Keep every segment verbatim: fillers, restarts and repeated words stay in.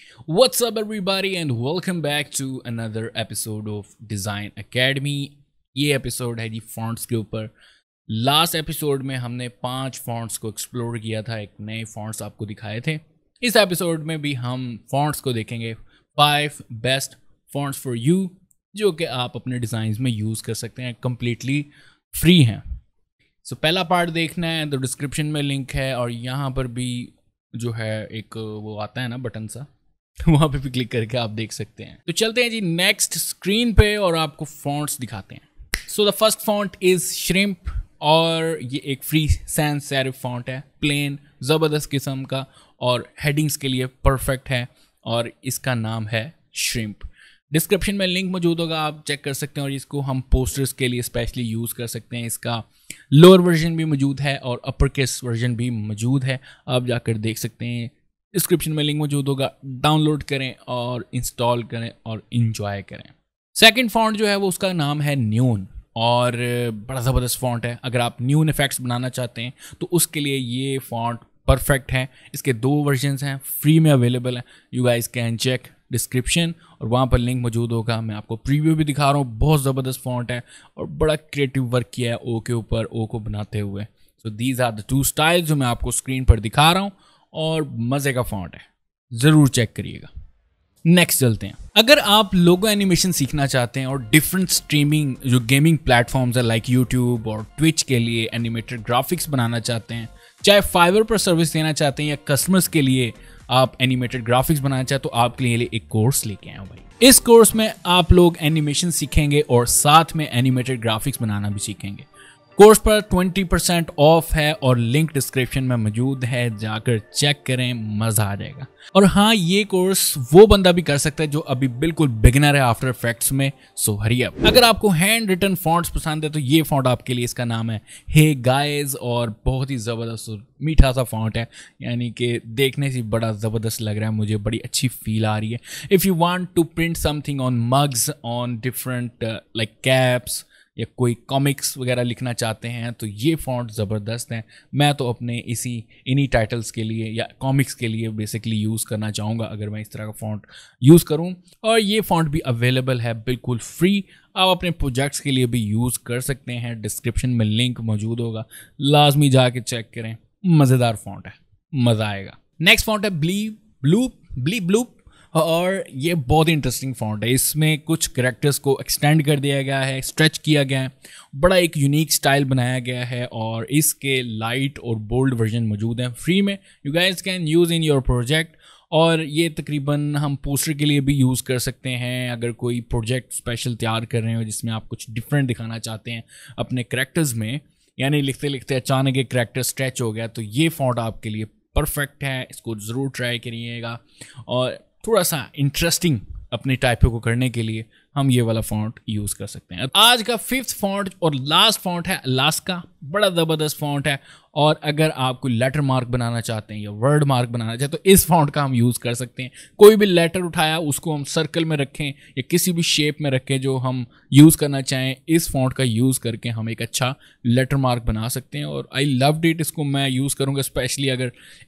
What's up everybody and welcome back to another episode of Design Academy। ये episode है जी fonts के ऊपर। लास्ट एपिसोड में हमने पांच फॉन्ट्स को एक्सप्लोर किया था, एक नए फॉन्ट्स आपको दिखाए थे। इस एपिसोड में भी हम फॉन्ट्स को देखेंगे, five best fonts for you जो कि आप अपने डिज़ाइंस में यूज़ कर सकते हैं, कम्प्लीटली फ्री हैं। सो so, पहला पार्ट देखना है तो डिस्क्रिप्शन में लिंक है और यहाँ पर भी जो है एक वो आता है ना बटन सा, वहाँ पे भी क्लिक करके आप देख सकते हैं। तो चलते हैं जी नेक्स्ट स्क्रीन पे और आपको फॉन्ट्स दिखाते हैं। So the first font is shrimp और ये एक फ्री सैंस सेरिफ फॉन्ट है, प्लेन ज़बरदस्त किस्म का और हेडिंग्स के लिए परफेक्ट है और इसका नाम है श्रिम्प। डिस्क्रिप्शन में लिंक मौजूद होगा, आप चेक कर सकते हैं और इसको हम पोस्टर्स के लिए स्पेशली यूज़ कर सकते हैं। इसका लोअर वर्जन भी मौजूद है और अपर केस वर्जन भी मौजूद है, आप जाकर देख सकते हैं। डिस्क्रिप्शन में लिंक मौजूद होगा, डाउनलोड करें और इंस्टॉल करें और इन्जॉय करें। सेकंड फॉन्ट जो है वो उसका नाम है न्यून और बड़ा ज़बरदस्त फॉन्ट है। अगर आप न्यून इफेक्ट्स बनाना चाहते हैं तो उसके लिए ये फॉन्ट परफेक्ट है। इसके दो वर्जन्स हैं, फ्री में अवेलेबल है, you guys can check description और वहाँ पर लिंक मौजूद होगा। मैं आपको प्रीव्यू भी दिखा रहा हूँ, बहुत ज़बरदस्त फॉन्ट है और बड़ा क्रिएटिव वर्क किया है ओ के ऊपर, ओ को बनाते हुए। So these are the two styles जो मैं आपको स्क्रीन पर दिखा रहा हूँ और मज़े का फॉन्ट है, ज़रूर चेक करिएगा। नेक्स्ट चलते हैं। अगर आप लोगो एनिमेशन सीखना चाहते हैं और डिफरेंट स्ट्रीमिंग जो गेमिंग प्लेटफॉर्म्स है लाइक यूट्यूब और ट्विच के लिए एनिमेटेड ग्राफिक्स बनाना चाहते हैं, चाहे फाइवर पर सर्विस देना चाहते हैं या कस्टमर्स के लिए आप एनिमेटेड ग्राफिक्स बनाना चाहते तो आपके लिए एक कोर्स लेके आए भाई। इस कोर्स में आप लोग एनिमेशन सीखेंगे और साथ में एनिमेटेड ग्राफिक्स बनाना भी सीखेंगे। कोर्स पर ट्वेंटी परसेंट ऑफ है और लिंक डिस्क्रिप्शन में मौजूद है, जाकर चेक करें, मज़ा आ जाएगा। और हाँ, ये कोर्स वो बंदा भी कर सकता है जो अभी बिल्कुल बिगिनर है आफ्टर इफेक्ट्स में, सो हरी अप। अगर आपको हैंड रिटन फॉन्ट्स पसंद है तो ये फॉन्ट आपके लिए, इसका नाम है हे गाइस और बहुत ही ज़बरदस्त मीठा सा फॉन्ट है, यानी कि देखने से बड़ा ज़बरदस्त लग रहा है, मुझे बड़ी अच्छी फील आ रही है। If you want to print something on mugs, on different like caps या कोई कॉमिक्स वगैरह लिखना चाहते हैं तो ये फ़ॉन्ट ज़बरदस्त हैं। मैं तो अपने इसी इन्हीं टाइटल्स के लिए या कॉमिक्स के लिए बेसिकली यूज़ करना चाहूँगा अगर मैं इस तरह का फ़ॉन्ट यूज़ करूँ। और ये फ़ॉन्ट भी अवेलेबल है बिल्कुल फ्री, आप अपने प्रोजेक्ट्स के लिए भी यूज़ कर सकते हैं। डिस्क्रिप्शन में लिंक मौजूद होगा, लाजमी जाके चेक करें, मज़ेदार फ़ॉन्ट है, मज़ा आएगा। नेक्स्ट फ़ॉन्ट है ब्ली ब्लूप ब्ली ब्लूप और ये बहुत ही इंटरेस्टिंग फॉन्ट है। इसमें कुछ कैरेक्टर्स को एक्सटेंड कर दिया गया है, स्ट्रेच किया गया है, बड़ा एक यूनिक स्टाइल बनाया गया है और इसके लाइट और बोल्ड वर्जन मौजूद हैं फ्री में, you guys can use in your project. और ये तकरीबन हम पोस्टर के लिए भी यूज़ कर सकते हैं। अगर कोई प्रोजेक्ट स्पेशल तैयार कर रहे हो जिसमें आप कुछ डिफरेंट दिखाना चाहते हैं अपने कैरेक्टर्स में, यानी लिखते लिखते अचानक एक कैरेक्टर स्ट्रेच हो गया, तो ये फॉन्ट आपके लिए परफेक्ट है, इसको ज़रूर ट्राई करिएगा। और थोड़ा सा इंटरेस्टिंग अपनी टाइपों को करने के लिए हम ये वाला फॉन्ट यूज़ कर सकते हैं। आज का फिफ्थ फॉन्ट और लास्ट फॉन्ट है अलास्का, बड़ा ज़बरदस्त फॉन्ट है और अगर आप कोई लेटर मार्क बनाना चाहते हैं या वर्ड मार्क बनाना चाहते हैं तो इस फॉन्ट का हम यूज़ कर सकते हैं। कोई भी लेटर उठाया उसको हम सर्कल में रखें या किसी भी शेप में रखें जो हम यूज़ करना चाहें, इस फॉन्ट का यूज़ करके हम एक अच्छा लेटर मार्क बना सकते हैं। और आई लव्ड इट, इसको मैं यूज़ करूँगा स्पेशली अगर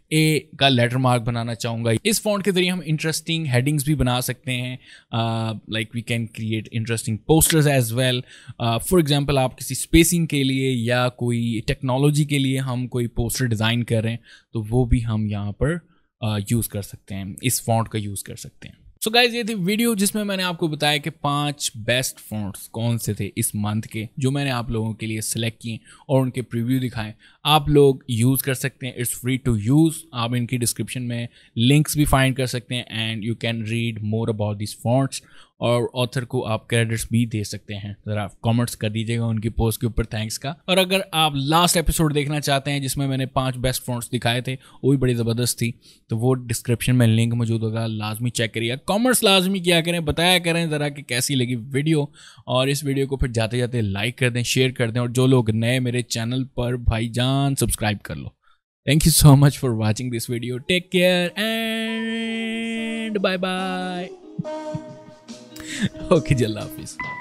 ए का लेटर मार्क बनाना चाहूँगा। इस फॉन्ट के ज़रिए हम इंटरेस्टिंग हेडिंग्स भी बना सकते हैं, like we can create interesting posters as well. For example आप किसी स्पेसिंग के लिए या कोई टेक्नोलॉजी के लिए हम कोई पोस्टर डिज़ाइन कर रहे हैं तो वो भी हम यहाँ पर यूज़ uh, कर सकते हैं, इस फॉन्ट का यूज़ कर सकते हैं। सो गाइज, ये थी वीडियो जिसमें मैंने आपको बताया कि पांच बेस्ट फॉन्ट्स कौन से थे इस मंथ के जो मैंने आप लोगों के लिए सिलेक्ट किए और उनके प्रीव्यू दिखाएं। आप लोग यूज़ कर सकते हैं, इट्स फ्री टू यूज़। आप इनकी डिस्क्रिप्शन में लिंक्स भी फाइंड कर सकते हैं and you can read more about this fonts और ऑथर को आप क्रेडिट्स भी दे सकते हैं। ज़रा कमेंट्स कर दीजिएगा उनकी पोस्ट के ऊपर, थैंक्स का। और अगर आप लास्ट एपिसोड देखना चाहते हैं जिसमें मैंने पांच बेस्ट फॉन्ट्स दिखाए थे, वो भी बड़ी ज़बरदस्त थी, तो वो डिस्क्रिप्शन में लिंक मौजूद होगा, लाजमी चेक करिए। कमेंट्स लाजमी किया करें, बताया करें ज़रा कि कैसी लगी वीडियो और इस वीडियो को फिर जाते जाते लाइक कर दें, शेयर कर दें और जो लोग नए मेरे चैनल पर भाईजान सब्सक्राइब कर लो। Thank you so much for watching this video, take care and bye bye. Okay, जल्ला हाफिज़।